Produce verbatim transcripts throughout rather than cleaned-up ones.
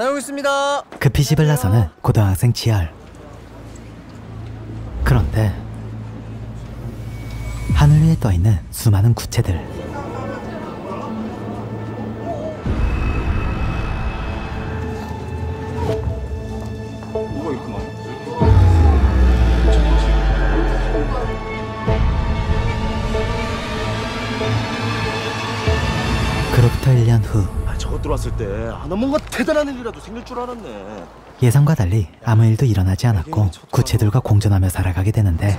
다녀오겠습니다. 급히 집을 나서는 고등학생 지열. 그런데 하늘 위에 떠있는 수많은 구체들. 뭐가 이렇게 많아? 그로부터 일 년 후. 아, 저것 들어왔을 때 하나 뭔가 대단한 일이라도 생길 줄 알았네. 예상과 달리 아무 일도 일어나지 않았고 구체들과 공존하며 살아가게 되는데.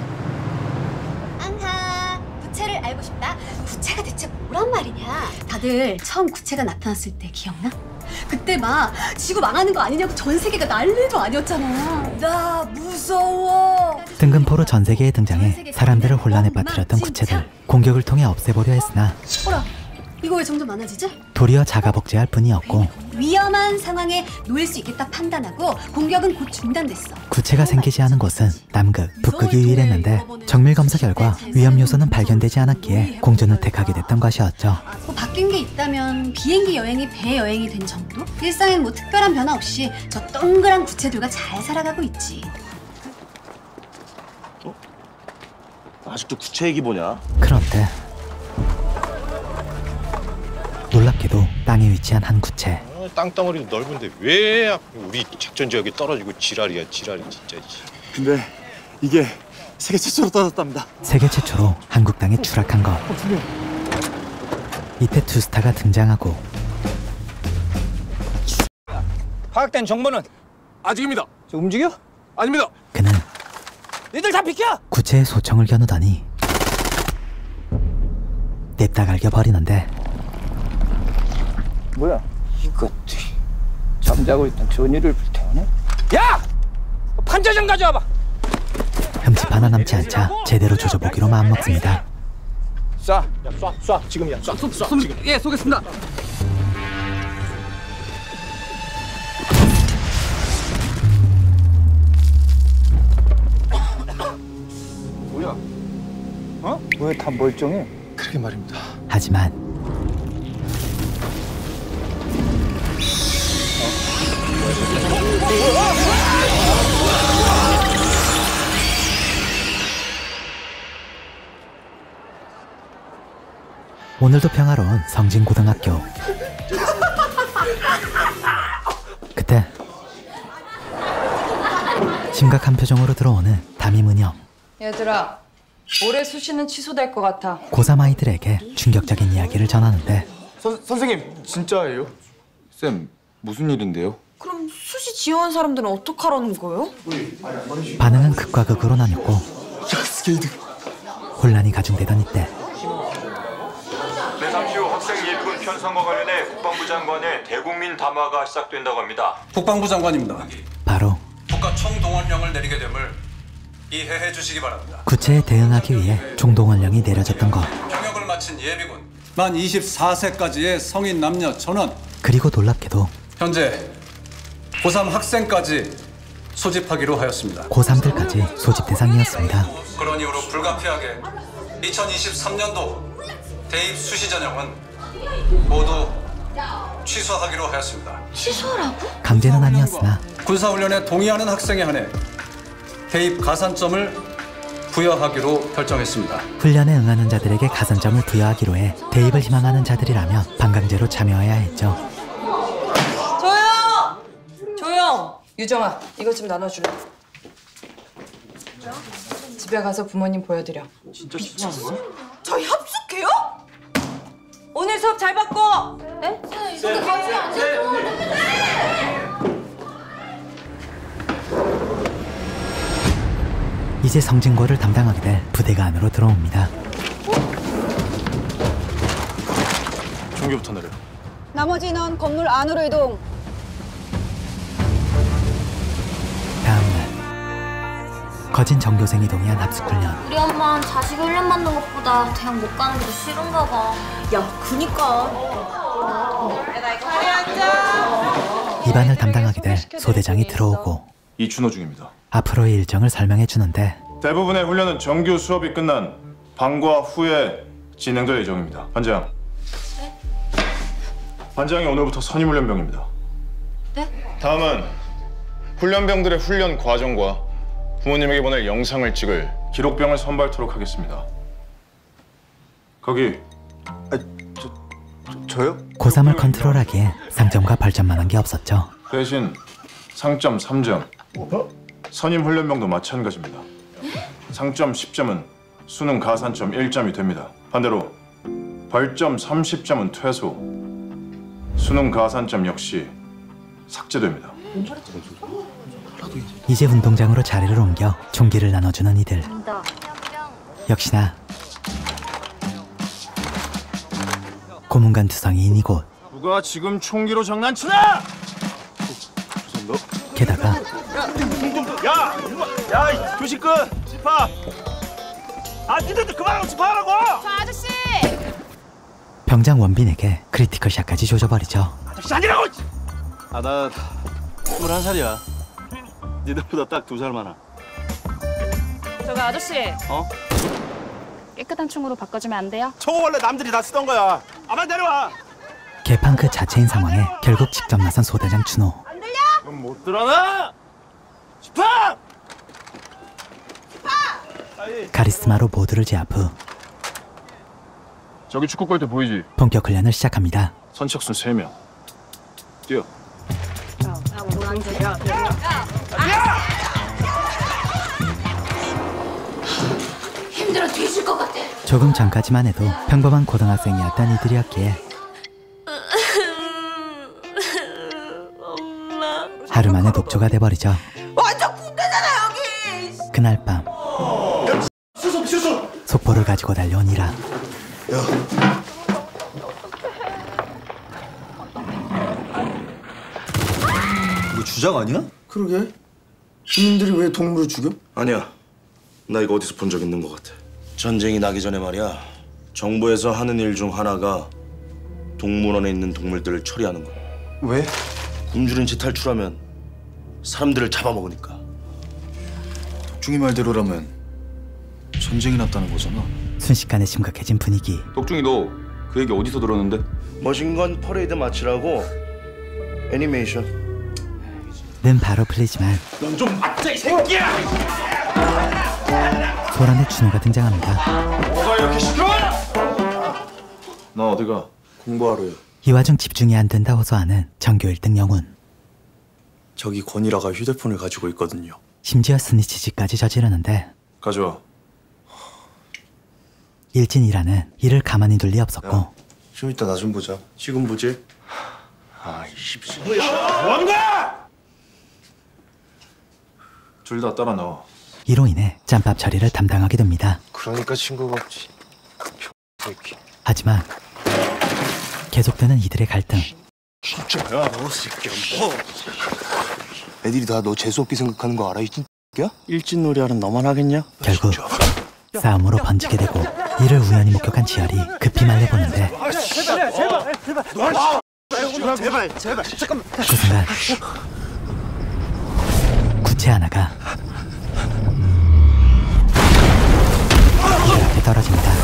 앙하, 구체를 알고 싶다. 구체가 대체 뭐란 말이냐? 다들 처음 구체가 나타났을 때 기억나? 그때 막 지구 망하는 거 아니냐고 전 세계가 난리도 아니었잖아. 나 무서워. 뜬금포로 전 세계에 등장해 사람들을 혼란에 빠뜨렸던 구체들. 공격을 통해 없애보려 했으나 어라, 이거 왜 점점 많아지지? 도리어 자가복제할 뿐이었고 위험한 상황에 놓일 수 있겠다 판단하고 공격은 곧 중단됐어. 구체가 생기지 않은 곳은 남극, 북극이 유일했는데 정밀 검사 결과 위험 요소는 발견되지 않았기에 공존을 택하게 됐던 것이었죠. 뭐 바뀐 게 있다면 비행기 여행이 배 여행이 된 정도? 일상엔 뭐 특별한 변화 없이 저 동그란 구체들과 잘 살아가고 있지. 어? 아직도 구체 얘기 보냐? 그런데 놀랍게도 땅에 위치한 한 구체. 어, 땅덩어리도 넓은데 왜 우리 작전 지역이 떨어지고 지랄이야 지랄이 진짜. 근데 이게 세계 최초로 떨어졌답니다. 세계 최초로 한국 땅에 추락한 것. 이때 투스타가 등장하고 파악된 정보는 아직입니다. 저 움직여? 아닙니다. 그는 니들 다 비켜! 구체의 소청을 겨누더니 냅다 갈겨버리는데. 뭐야? 이것들이 잠자고 있던 전이를 불태우네? 야! 판자 좀 가져와봐! 흠집 하나 남지 않자 제대로 조져보기로 마음먹습니다. 쏴! 야, 쏴! 쏴! 지금이야! 쏴! 쏴! 쏴! 지금! 예, 쏘겠습니다! 뭐야? 어? 왜 다 멀쩡해? 그러게 말입니다. 하지만 오늘도 평화로운 성진고등학교. 그때 심각한 표정으로 들어오는 담임 은영. 얘들아, 올해 수시는 취소될 것 같아. 고삼 아이들에게 충격적인 이야기를 전하는데. 선, 선생님 진짜예요? 쌤 무슨 일인데요? 그럼 수시 지원한 사람들은 어떡하라는 거예요? 반응은 극과 극으로 나뉘고 스케이트. 혼란이 가중되던 이때 네, 잠시 후 학생 예비군 편성과 관련해 국방부 장관의 대국민 담화가 시작된다고 합니다. 국방부 장관입니다. 바로 국가 총동원령을 내리게 됨을 이해해 주시기 바랍니다. 구체에 대응하기 위해 총동원령이 내려졌던 것. 병역을 마친 예비군 만 이십사 세까지의 성인 남녀 전원, 그리고 놀랍게도 현재 고삼 학생까지 소집하기로 하였습니다. 고삼들까지 소집 대상이었습니다. 그런 이유로 불가피하게 이천이십삼 년도 대입 수시 전형은 모두 취소하기로 하였습니다. 취소라고? 강제는 아니었으나 군사훈련에 동의하는 학생에 한해 대입 가산점을 부여하기로 결정했습니다. 훈련에 응하는 자들에게 가산점을 부여하기로 해 대입을 희망하는 자들이라면 반강제로 참여해야 했죠. 조용! 조용! 유정아, 이것 좀 나눠줄래? 집에 가서 부모님 보여드려. 진짜 미쳤어? 저희 합숙해요? 오늘 수업 잘 받고! 네? 이렇게 같이 안 되죠. 이제 성진고를 담당하게 될 부대가 안으로 들어옵니다. 종교부터 내려. 나머지 인원 건물 안으로 이동. 다음날 거진 전교생이 동의한 합숙훈련. 우리 엄마는 자식 훈련 받는 것보다 대학 못 가는 게 더 싫은가 봐. 야, 그니까. 입안을 담당하게 될 소대장이 들어오고 이춘호 중입니다. 앞으로의 일정을 설명해 주는데 대부분의 훈련은 정규 수업이 끝난 방과 후에 진행될 예정입니다. 반장. 반장이 오늘부터 선임훈련병입니다. 네? 다음은 훈련병들의 훈련 과정과 부모님에게 보낼 영상을 찍을 기록병을 선발토록 하겠습니다. 거기 아, 저, 저 저요? 고삼을 컨트롤하기에 상점과 벌점만한 게 없었죠. 대신 상점 삼 점, 선임 훈련병도 마찬가지입니다. 상점 십 점은 수능 가산점 일 점이 됩니다. 반대로 벌점 삼십 점은 퇴소, 수능 가산점 역시 삭제됩니다. 이제 운동장으로 자리를 옮겨 총기를 나눠주는 이들. 역시나 고문관 투성이인 이곳. 누가 지금 총기로 장난치나? 게다가 야! 야! 이 교실 끝! 집합! 아 니들도 그만하고 집합하라고! 저 아저씨! 병장 원빈에게 크리티컬샷까지 조져버리죠. 아저씨 아니라고! 아 나 스물한 살이야. 니들보다 딱 두 살 많아. 저기 아저씨. 어? 깨끗한 총으로 바꿔주면 안 돼요? 저거 원래 남들이 다 쓰던 거야. 아만 내려와! 개판 그 자체인 상황에 결국 직접 나선 소대장 준호. 넌 못 들어나? 집합! 카리스마로 모두를 제압 후 저기 축구 골대 보이지? 본격 훈련을 시작합니다. 선착순 세 명. 뛰어. 힘들어 뒤질 것 같아. 조금 전까지만 해도 평범한 고등학생이었던 이들이었기에 하루 만에 독조가 돼버리죠. 완전 군대잖아 여기! 그날 밤 수습 수습! 속보를 가지고 달려온 이라. 이거 주작 아니야? 그러게. 주민들이 왜 동물을 죽여? 아니야. 나 이거 어디서 본 적 있는 것 같아. 전쟁이 나기 전에 말이야. 정부에서 하는 일 중 하나가 동물원에 있는 동물들을 처리하는 거야. 왜? 굶주린 채 탈출하면 사람들을 잡아먹으니까. 독중이 말대로라면 전쟁이 났다는 거잖아. 순식간에 심각해진 분위기. 독중이 너 그 얘기 어디서 들었는데? 머신건 퍼레이드 마치라고 애니메이션. 는 바로 풀리지만 넌 좀 맞자 이 새끼야! 소란의 준호가 등장합니다. 뭐가 이렇게 시끄러워! 나 어디가? 공부하러요. 이 와중 집중이 안 된다 호소하는 전교 일 등 영훈. 저기 권이라가 휴대폰을 가지고 있거든요. 심지어 스니치지까지 저지르는데 가져와. 일진이라는 이를 가만히 둘 리 없었고 좀 이따 나 좀 보자. 지금 보지? 아이 씹새. 뭔가! 둘 다 따라 나와. 이로 인해 짬밥 처리를 담당하게 됩니다. 그러니까 친구가 없지. 새끼. 하지만 계속되는 이들의 갈등. 진짜야. 너 새끼야 뭐. 애들이 다 너 재수없게 생각하는 거 알아 이 새끼야? 일진놀이하는 너만 하겠냐? 결국 싸움으로 번지게 되고 이를 우연히 목격한 지열이 급히 말려보는데 제발 제발 제발 제발 제발 제발 잠깐만. 그 순간 구체 하나가 이를 앞에 떨어집니다.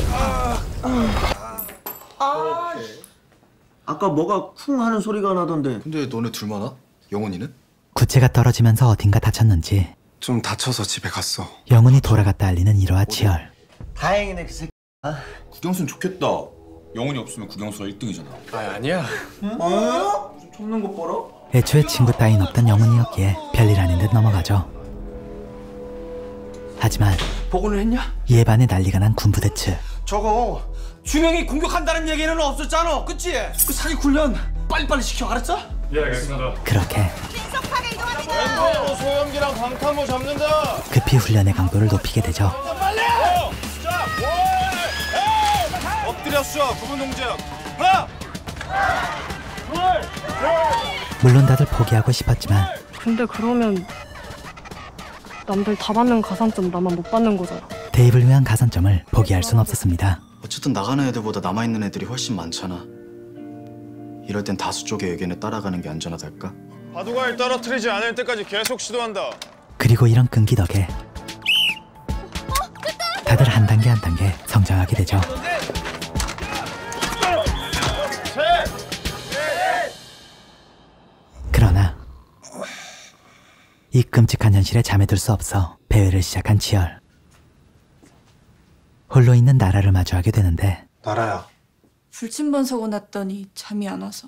아까 뭐가 쿵 하는 소리가 나던데. 근데 너네 둘만 와? 영훈이는? 구체가 떨어지면서 어딘가 다쳤는지 좀 다쳐서 집에 갔어. 영훈이 돌아갔다 알리는 이로와 지열. 다행이네 그 새끼. 국영수는 좋겠다. 영훈이 없으면 국영수가 일 등이잖아. 아 아니야. 응? 어? 쫓는 거 봐라. 애초에 친구 따윈 없던 영훈이었기에 별일 아닌 듯 넘어가죠. 하지만 보고는 했냐? 이에 반해 난리가 난 군부대 측. 저거 준영이 공격한다는 얘기는 없었잖아, 그치? 그 사기 훈련 빨리빨리 시켜, 알았어? 예, 알겠습니다. 그렇게 왼손으로 소염기랑 방탄모 잡는다. 급히 훈련의 강도를 높이게 되죠. 빨리! 자, 엎드려 쏘, 구분 동작. 하나, 물론 다들 포기하고 싶었지만 근데 그러면 남들 다 받는 가산점 나만 못 받는 거잖아. 대입을 위한 가산점을 포기할 순 없었습니다. 어쨌든 나가는 애들보다 남아있는 애들이 훨씬 많잖아. 이럴 땐 다수 쪽의 의견에 따라가는 게 안전하달까? 바둑알 떨어뜨리지 않을 때까지 계속 시도한다. 그리고 이런 끈기 덕에 다들 한 단계 한 단계 성장하게 되죠. 그런 이 끔찍한 현실에 잠에 들 수 없어 배회를 시작한 지열. 홀로 있는 나라를 마주하게 되는데 나라야. 불침번 사고 났더니 잠이 안 와서.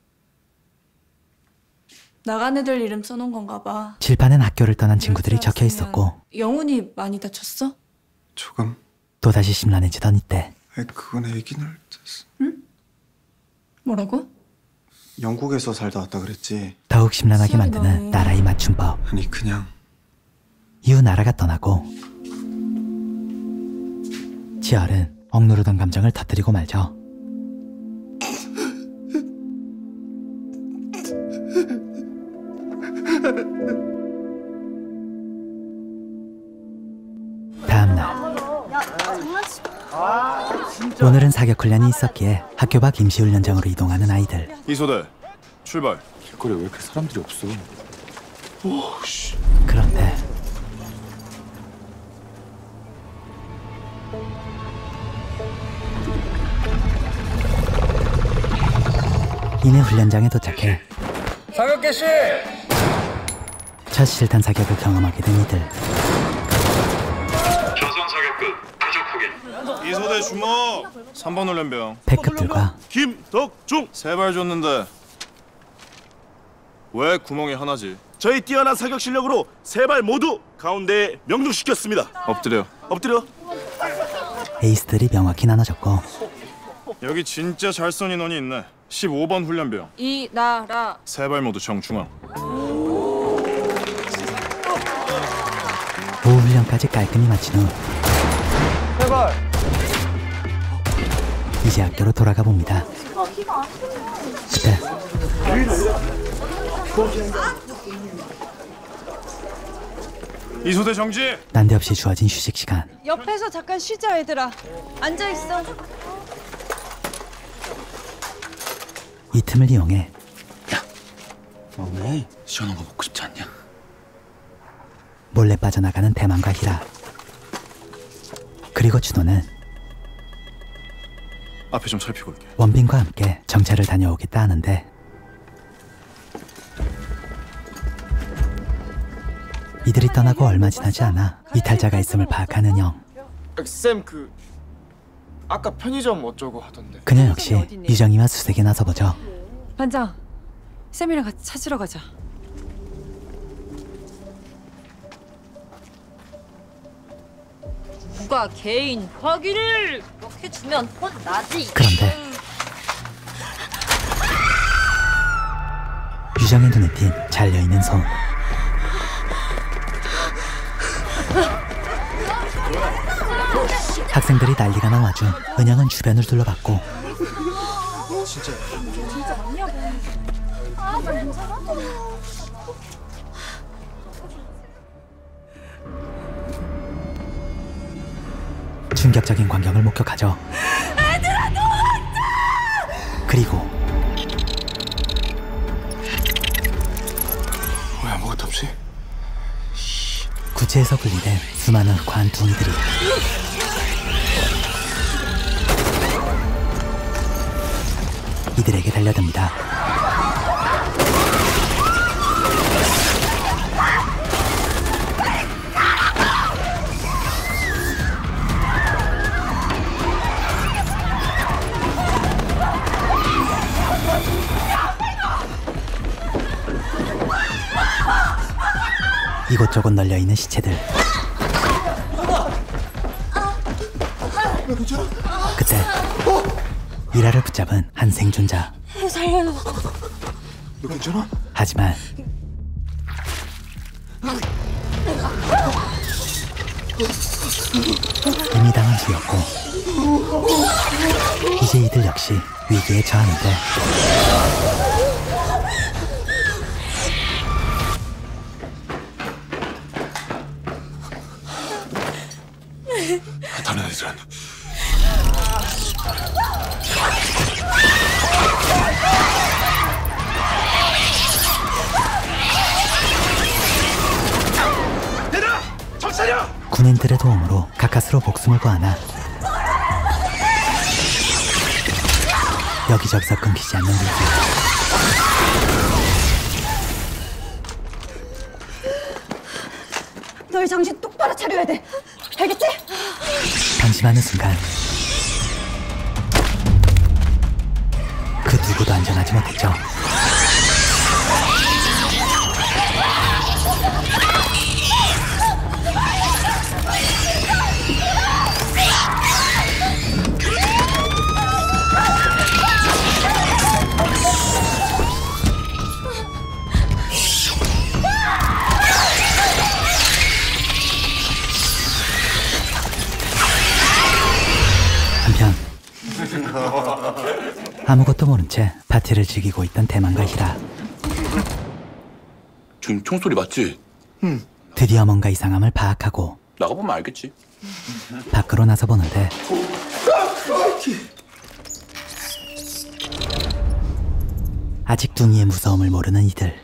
나간 애들 이름 써놓은 건가 봐. 칠판엔 학교를 떠난 친구들이 적혀 있었고 영훈이 많이 다쳤어? 조금. 또다시 심란해지던 이때 아이, 그건 애기는 됐어. 응? 뭐라고? 영국에서 살다 왔다 그랬지. 더욱 심란하게 시열이 만드는 너무- 나라의 맞춤법. 아니 그냥 이후 나라가 떠나고 지열은 억누르던 감정을 터뜨리고 말죠. 다음날 오늘은 사격 훈련이 있었기에 학교 밖 임시 훈련장으로 이동하는 아이들. 이소대 출발. 길거리에 왜 이렇게 사람들이 없어? 오씨. 그런데 이내 훈련장에 도착해 사격 개시! 첫 실탄 사격을 경험하게 된 이들. 조선 사격 끝. 표적 확인. 이소대 주먹. 삼 번 훈련병. 패급들과 김덕중. 세 발 줬는데 왜 구멍이 하나지? 저희 뛰어난 사격 실력으로 세 발 모두 가운데에 명중시켰습니다. 엎드려. 엎드려. 에이스들이 명확히 나눠졌고 여기 진짜 잘 쏜 인원이 있네. 십오 번 훈련병. 이나라. 세 발 모두 정중앙. 오후 훈련까지 깔끔히 마친 후 제발. 이제 학교로 돌아가 봅니다. 그때 이소대 정지. 난데없이 주어진 휴식 시간. 옆에서 잠깐 쉬자 얘들아. 앉아 있어. 이 틈을 이용해 왜? 시원한 거 먹고 싶지 않냐? 몰래 빠져나가는 대만과 히라. 그리고 준호는 앞에 좀 살피고 올게. 원빈과 함께 정찰을 다녀오겠다 하는데 이들이 떠나고 얼마 지나지 않아 이탈자가 있음을 파악한 은영. 쌤 그 아까 편의점 어쩌고 하던데. 그녀 역시 유정이와 수색에 나서보죠. 반장, 쌤이랑 같이 찾으러 가자. 누가 개인 확인을 이렇게 주면 혼나지. 그런데 유정의 눈에 띈 잘려있는 손. 학생들이 난리가 난 와중 은영은 주변을 둘러봤고 진짜 진짜 맞냐고. 아, 나 괜찮아? 충격적인 광경을 목격하죠. 얘들아, 도망쳐! 그리고 왜 아무것도 없지? 구체에서 분리된 수많은 관둥이들이 이들에게 달려듭니다. 이곳저곳 널려있는 시체들. 그때 이라를 붙잡은 한 생존자. 살려줘. 너 괜찮아? 하지만 이미 당한 뒤였고 이제 이들 역시 위기에 처하는데 다른 애들은 얘들아! 정차려! 군인들의 도움으로 가까스로 목숨을 구하나 여기저기서 끊기지 않는 위기. 너희 정신 똑바로 차려야 돼. 알겠지? 방심하는 순간 그 누구도 안전하지 못했죠. 한편 아무것도 모른 채 파티를 즐기고 있던 대만과 히라. 지금 총소리 맞지? 응. 드디어 뭔가 이상함을 파악하고 나가보면 알겠지. 밖으로 나서 보는데 아직 둥이의 무서움을 모르는 이들.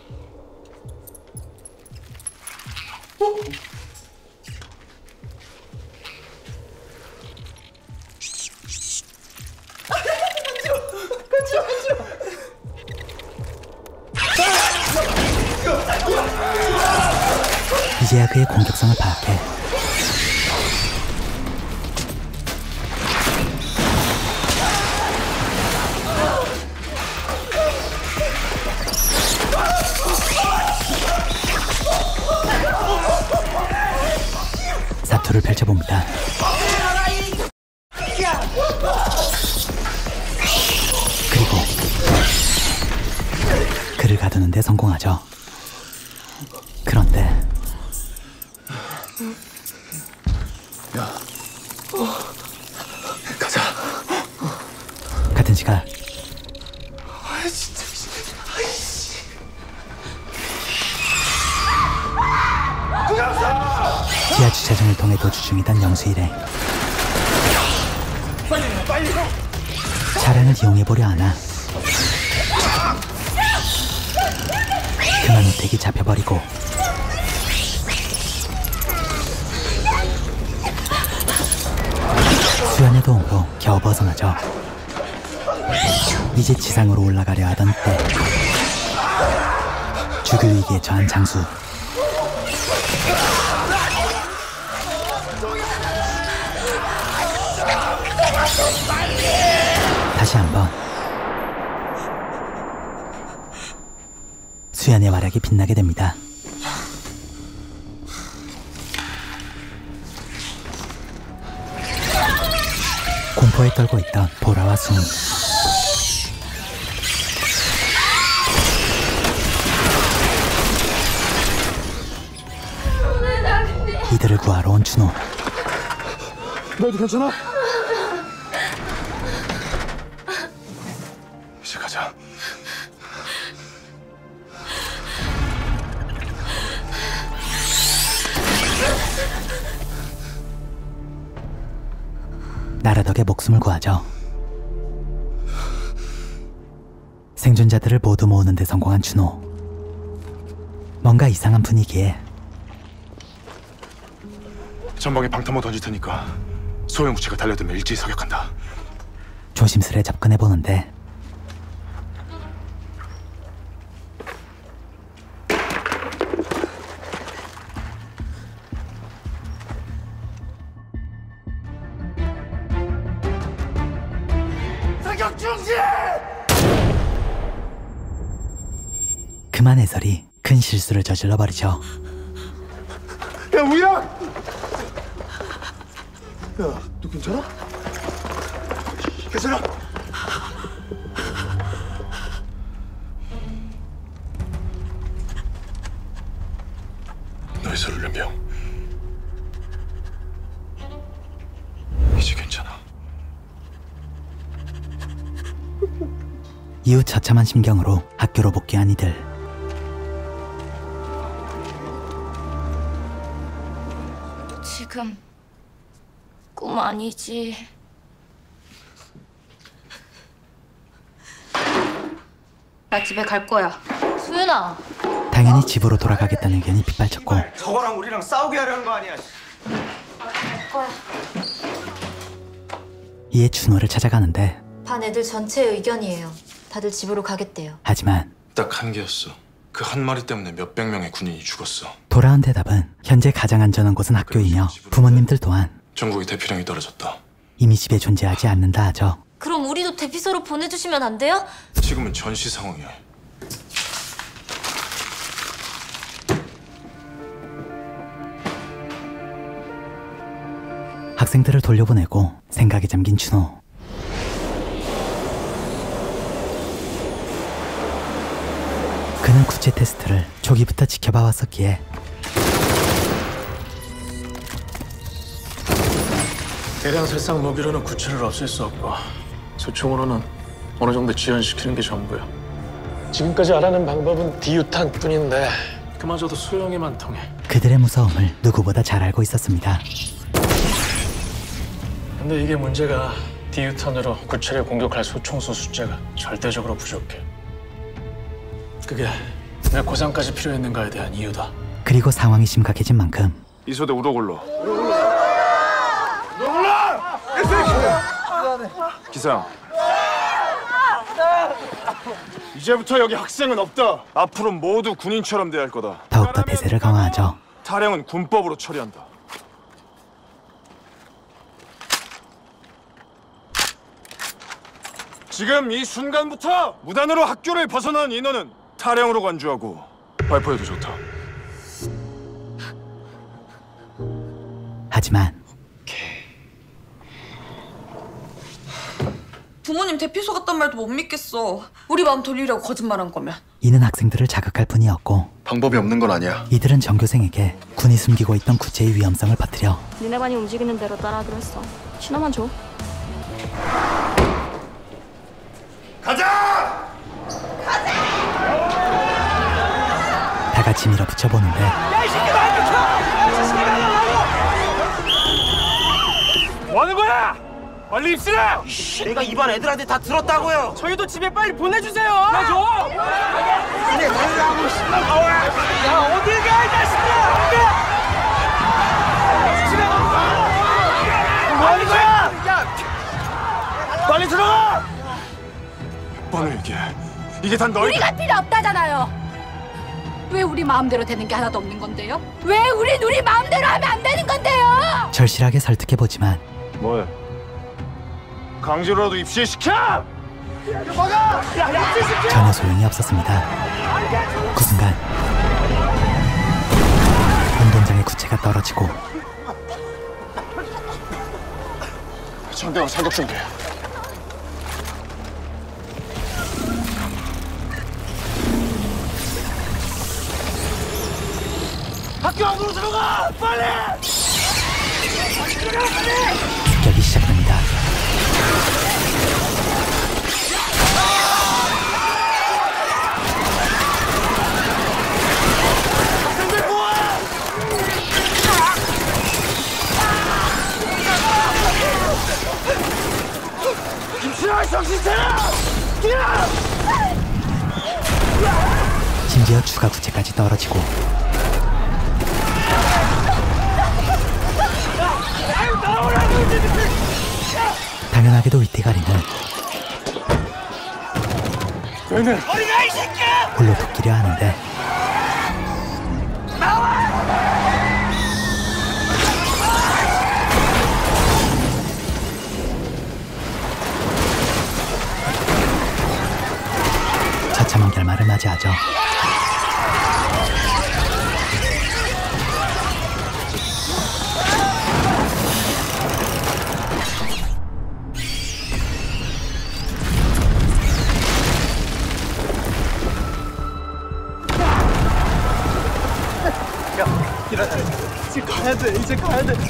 이제야 그의 공격성을 파악해 사투를 펼쳐봅니다. 그리고 그를 가두는 데 성공하죠. 그런데 야, 가자. 같은 시각 아 진짜. 아이씨. 지하 주차장을 통해 도주 중이던 영수 일행. 빨리 빨리. 차량을 이용해보려 하나 그만 우택이 잡혀버리고 수연의 도움으로 겨우 벗어나죠. 이제 지상으로 올라가려 하던 때 죽을 위기에 처한 장수. 다시 한번 수연의 활약이 빛나게 됩니다. 공포에 떨고 있던 보라와 순. 이들을 구하러 온 준호. 너도 괜찮아? 이제 가자. 나라 덕에 목숨을 구하죠. 생존자들을 모두 모으는 데 성공한 준호. 뭔가 이상한 분위기에 전방에 방탄모 던질 테니까 소형 구치가 달려들면 일제히 사격한다. 조심스레 접근해 보는데 사격 중지! 그만 해설이 큰 실수를 저질러 버리죠. 야 우야! 야, 너 괜찮아? 괜찮아? 너의 설렘병 이제 괜찮아. 이후 처참한 심경으로 학교로 복귀한 이들. 지금 꿈 아니지? 나 집에 갈 거야. 수연아. 당연히 집으로 돌아가겠다는 의견이 빗발쳤고 저거랑 우리랑 싸우게 하려는 거 아니야. 갈 거야. 이에 준호를 찾아가는데 반 애들 전체의 의견이에요. 다들 집으로 가겠대요. 하지만 딱 한 개였어. 그 한 마리 때문에 몇백 명의 군인이 죽었어. 돌아온 대답은 현재 가장 안전한 곳은 학교이며 부모님들 또한 전국에 대피령이 떨어졌다. 이미 집에 존재하지 않는다 하죠. 그럼 우리도 대피소로 보내주시면 안 돼요? 지금은 전시 상황이야. 학생들을 돌려보내고 생각에 잠긴 준호. 그는 구체 테스트를 초기부터 지켜봐 왔었기에 대량 살상 무기로는 구체를 없앨 수 없고 소총으로는 어느 정도 지연시키는 게 전부야. 지금까지 알아낸 방법은 디유탄 뿐인데 그마저도 소형에만 통해. 그들의 무서움을 누구보다 잘 알고 있었습니다. 근데 이게 문제가 디유탄으로 구체를 공격할 소총수 숫자가 절대적으로 부족해. 그게 왜 고상까지 필요했는가에 대한 이유다. 그리고 상황이 심각해진 만큼 이소대 우로굴로. 기상. 이제부터 여기 학생은 없다. 앞으로 모두 군인처럼 대할 거다. 더욱더 대세를 강화하죠. 탈영은 군법으로 처리한다. 지금 이 순간부터 무단으로 학교를 벗어난 인원은 탈영으로 간주하고 발포해도 좋다. 하지만 부모님 대피소 갔단 말도 못 믿겠어. 우리 마음 돌리려고 거짓말한 거면. 이는 학생들을 자극할 뿐이었고 방법이 없는 건 아니야. 이들은 전교생에게 군이 숨기고 있던 구체의 위험성을 퍼뜨려 니네 반이 움직이는 대로 따라하기로 했어. 신호만 줘. 가자! 다 같이 밀어붙여 보는데 야, 이 새끼 말 비켜! 이 새끼 말 뭐 하는 거야? 빨리 입시래! 내가 이반 애들한테 다 들었다고요. 저희도 집에 빨리 보내주세요. 나 그래 달라고 씨발. 야 어딜 가 이 자식들아! 집에 가. 뭐 하는 거야? 야 빨리 들어가. 번호 얘기해. 이게 다 너희. 우리가 필요 없다잖아요. 왜 우리 마음대로 되는 게 하나도 없는 건데요? 왜 우린 우리 마음대로 하면 안 되는 건데요? 절실하게 설득해보지만 뭐해? 강제로라도 입시시켜! 전혀 소용이 없었습니다. 그 순간 운동장의 구체가 떨어지고 전대원 사격 준비. 학교 안으로 들어가! 빨리! 습격이 시작됩니다. 학생들 모아! 김신아 정신 차려! 뛰어! 심지어 추가 구체까지 떨어지고 당연하게도 윗대가리는 어디가 이 새끼야! 홀로 돕기려 하는데 처참한 결말을 맞이하죠. 일어나. 이제 가야 돼. 이제 가야 돼.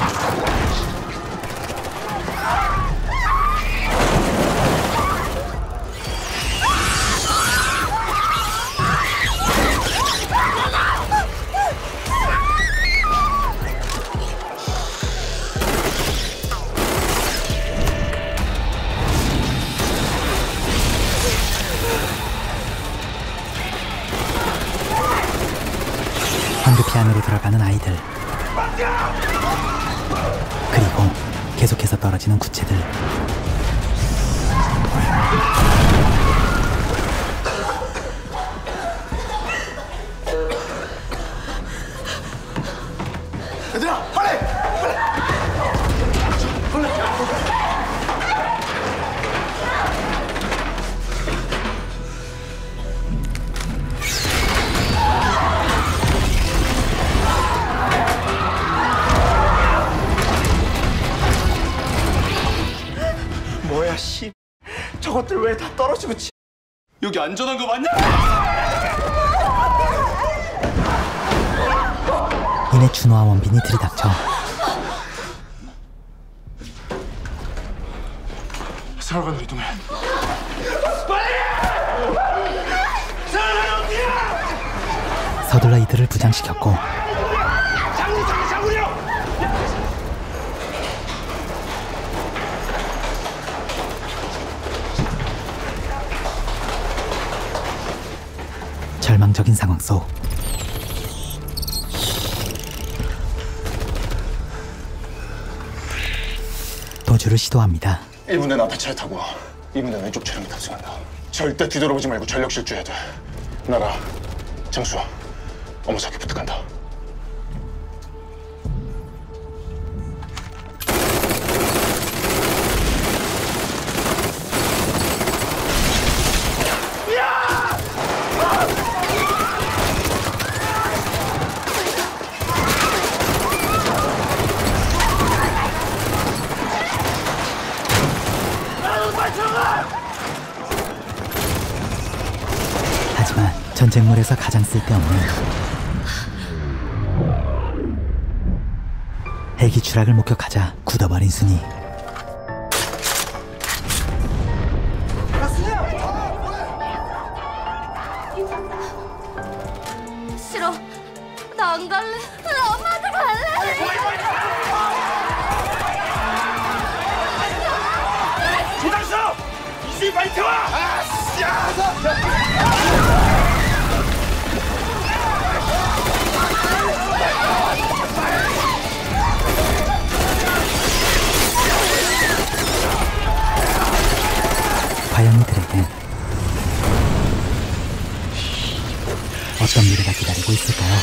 황급히 안으로 들어가는 아이들. 그리고 계속해서 떨어지는 구체들. 야, 빨리! 빨리! 뭐야 씨. 저것들 왜 다 떨어지고 치... 여기 안전한 거 맞냐? 이내 준호와 원빈이 들이닥쳐 사관으로 이동해. 서둘러 이들을 부장시켰고 장군 장군 장군이요. 절망적인 상황 속 도주를 시도합니다. 일 분에 앞에 차에 타고 이 분에 왼쪽 차량에 탑승한다. 절대 뒤돌아보지 말고 전력 질주해야 돼. 나라, 장수, 어머사께 부탁한다. 하지만 전쟁물에서 가장 쓸데없는 헬기 추락을 목격하자 굳어버린 순이 싫어. 나 안 갈래. 나 엄마한테 갈래. 조장수! 이수희 빨리 태워! 아씨! 과연 이들에겐 어떤 미래가 기다리고 있을까요?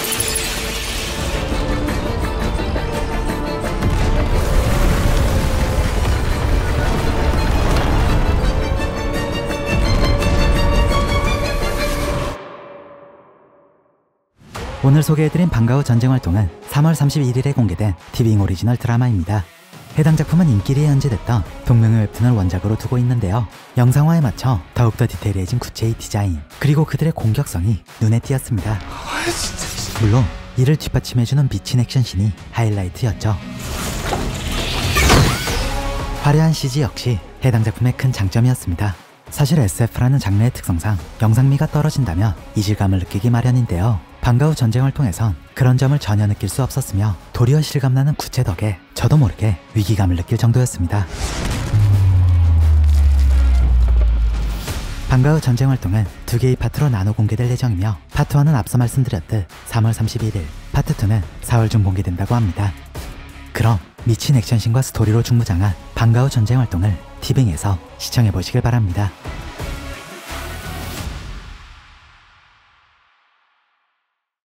오늘 소개해드린 방과후 전쟁활동은 삼월 삼십일일에 공개된 티빙 오리지널 드라마입니다. 해당 작품은 인기리에 연재됐던 동명의 웹툰을 원작으로 두고 있는데요. 영상화에 맞춰 더욱더 디테일해진 구체의 디자인, 그리고 그들의 공격성이 눈에 띄었습니다. 물론 이를 뒷받침해주는 미친 액션씬이 하이라이트였죠. 화려한 씨지 역시 해당 작품의 큰 장점이었습니다. 사실 에스에프라는 장르의 특성상 영상미가 떨어진다면 이질감을 느끼기 마련인데요. 방과후 전쟁활동에선 그런 점을 전혀 느낄 수 없었으며 도리어 실감나는 구체 덕에 저도 모르게 위기감을 느낄 정도였습니다. 방과후 전쟁활동은 두 개의 파트로 나눠 공개될 예정이며 파트 일은 앞서 말씀드렸듯 삼월 삼십일일, 파트 이는 사월 중 공개된다고 합니다. 그럼 미친 액션씬과 스토리로 중무장한 방과후 전쟁활동을 티빙에서 시청해보시길 바랍니다.